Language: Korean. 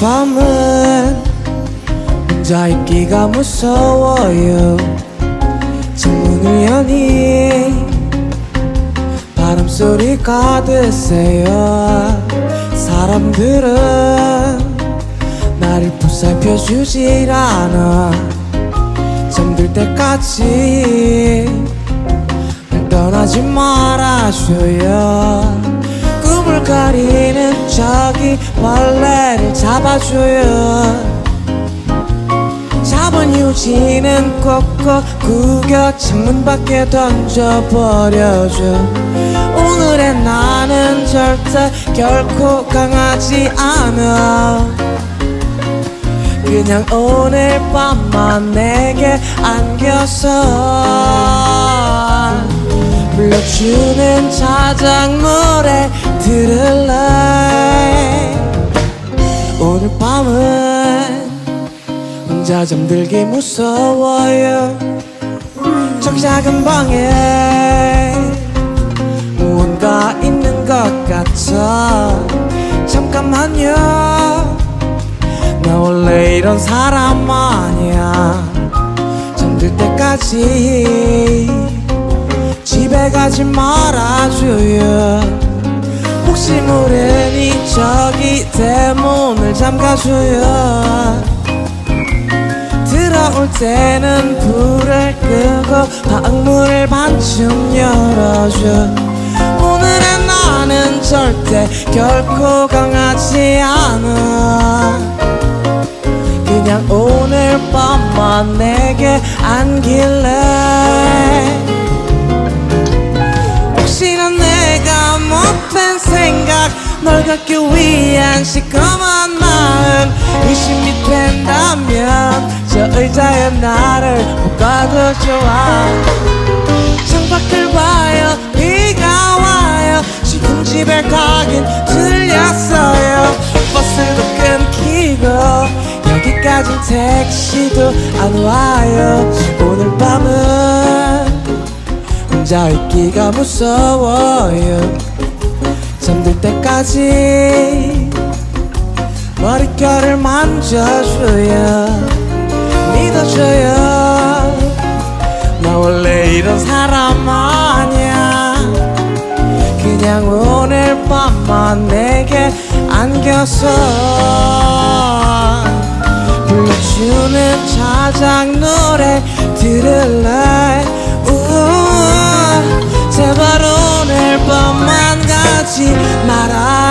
밤은 혼자 있기가 무서워요. 창문을 여니 바람소리가 드세요. 사람들은 나를 보살펴주질 않아. 잠들 때까지 날 떠나지 말아줘요. 꿈을 가리는 저기 벌레를 잡아줘요. 잡은 휴지는 꼭꼭 구겨 창문 밖에 던져버려줘. 오늘의 나는 절대 결코 강하지 않아. 그냥 오늘 밤만 내게 안겨서 불러주는 자작 노래 들을래. 오늘 밤은 혼자 잠들기 무서워요. 저기 작은 방에 무언가 있는 것 같아. 잠깐만요, 나 원래 이런 사람 아니야. 잠들 때까지 집에 가지 말아줘요. 혹시 모르니 저기 대문을 잠가줘요. 들어올 때는 불을 끄고 방문을 반쯤 열어줘. 오늘의 나는 절대 결코 강하지 않아. 그냥 오늘 밤만 내게 안길래. 혹시나 내가 못한 생각, 널 갖기 위한 시커먼 마음 의심이 된다면 저 의자에 나를 못 가도 좋아. 창밖을 봐요, 비가 와요. 지금 집에 가긴 들렸어요. 버스도 끊기고 여기까진 택시도 안 와요. 오늘 밤은 혼자 있기가 무서워요. 잠들 때까지 머릿결을 만져줘요. 믿어줘요, 나 원래 이런 사람 아니야. 그냥 오늘 밤만 내게 안겨서 불러주는 자작 노래 들을래. 제발 오늘 밤만 가지 마라.